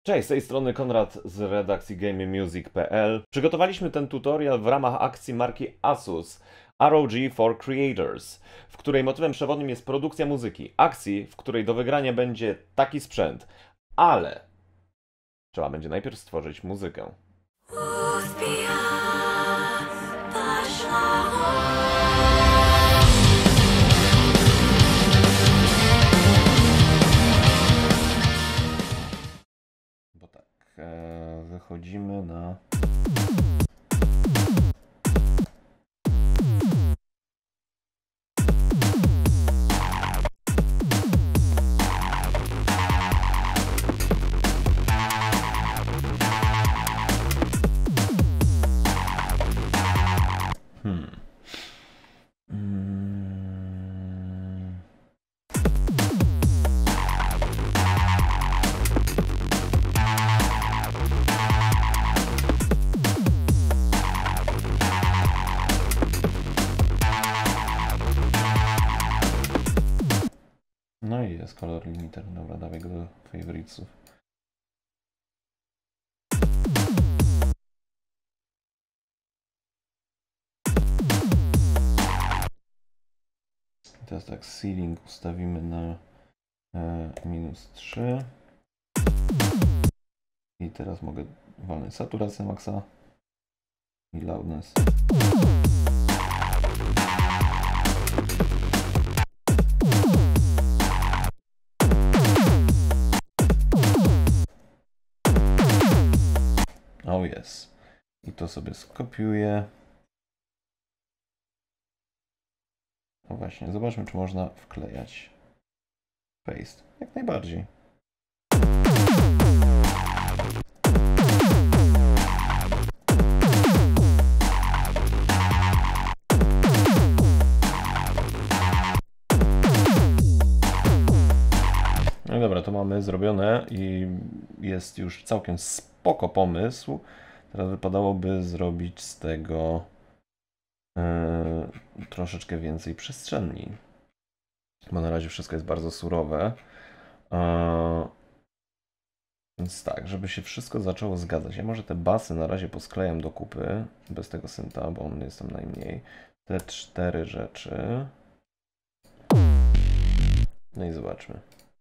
Cześć, z tej strony Konrad z redakcji GameMusic.pl. Przygotowaliśmy ten tutorial w ramach akcji marki Asus ROG for Creators, w której motywem przewodnim jest produkcja muzyki. Akcji, w której do wygrania będzie taki sprzęt, ale trzeba będzie najpierw stworzyć muzykę. Bo tak, wychodzimy na... No i jest kolor limiter. Dobra, dawaj go do favoritesów. I teraz tak, ceiling ustawimy na -3. I teraz mogę walnąć saturację maxa i loudness. Oh yes. I to sobie skopiuję. No właśnie, zobaczmy, czy można wklejać. Paste. Jak najbardziej. No i dobra, to mamy zrobione i jest już całkiem spoko pomysł. Teraz wypadałoby zrobić z tego troszeczkę więcej przestrzeni. Bo na razie wszystko jest bardzo surowe. Więc tak, żeby się wszystko zaczęło zgadzać. Ja może te basy na razie posklejam do kupy. Bez tego synta, bo on jest tam najmniej. Te 4 rzeczy. No i zobaczmy.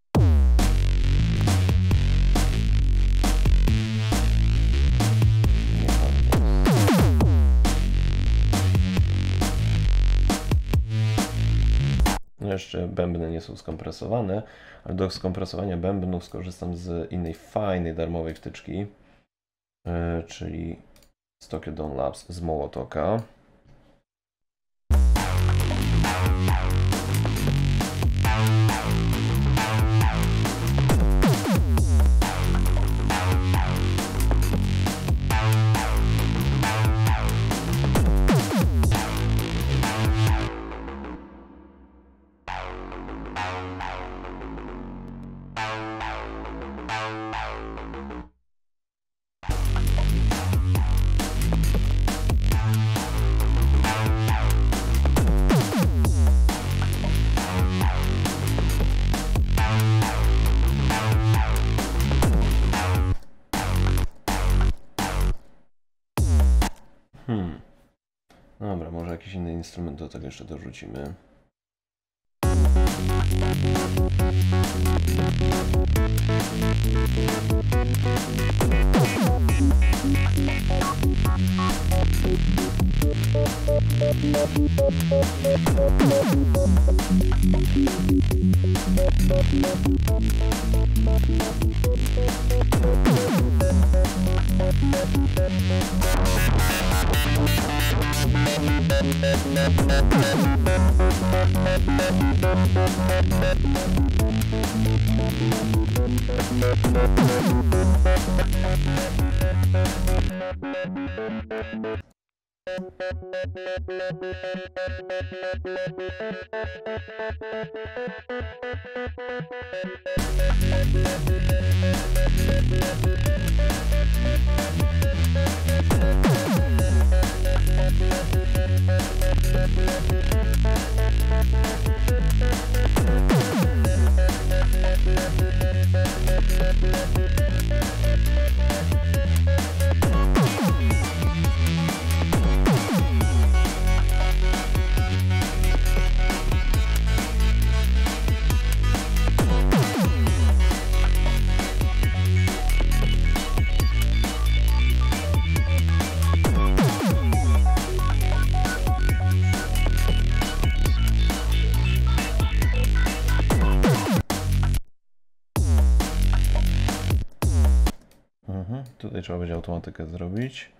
Jeszcze bębny nie są skompresowane, ale do skompresowania bębnów skorzystam z innej fajnej darmowej wtyczki, czyli z Tokyo Dawn Labs z Mołotoka. Dobra, może jakiś inny instrument do tego jeszcze dorzucimy. Tutaj trzeba będzie automatykę zrobić.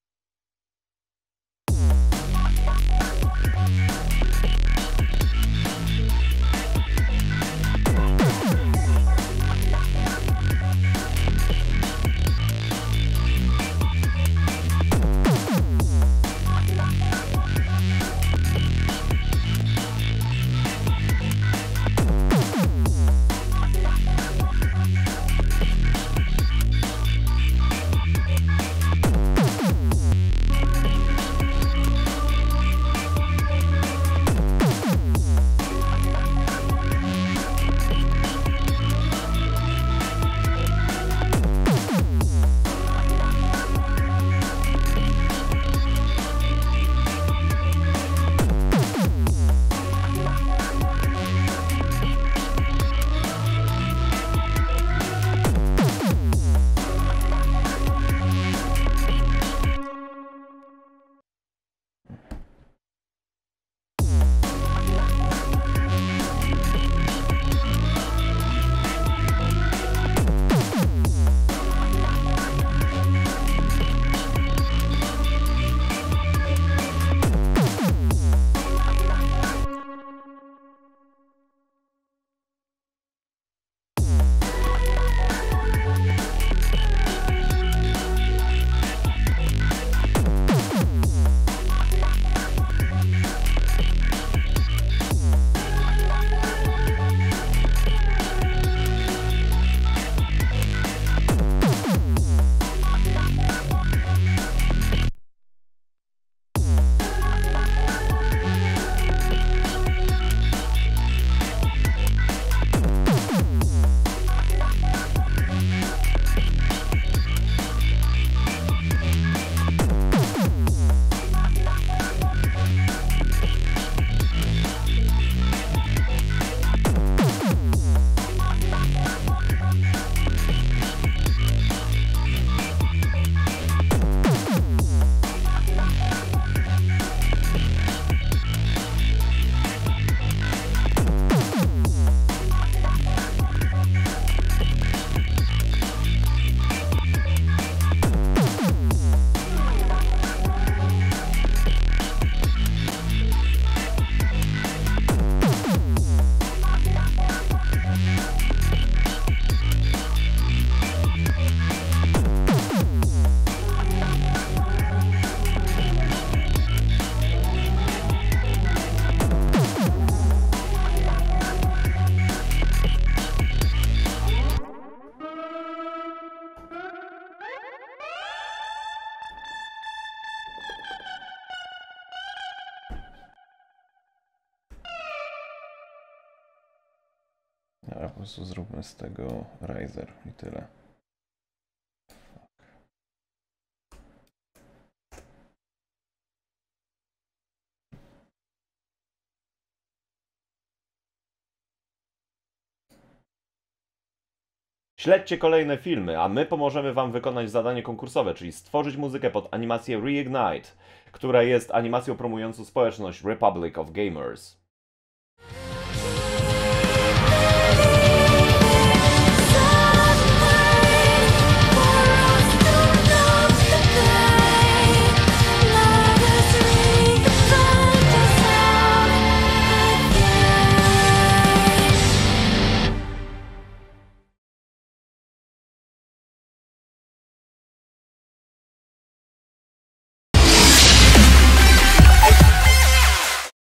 A po prostu zróbmy z tego riser i tyle. Śledźcie kolejne filmy, a my pomożemy Wam wykonać zadanie konkursowe, czyli stworzyć muzykę pod animację Reignite, która jest animacją promującą społeczność Republic of Gamers.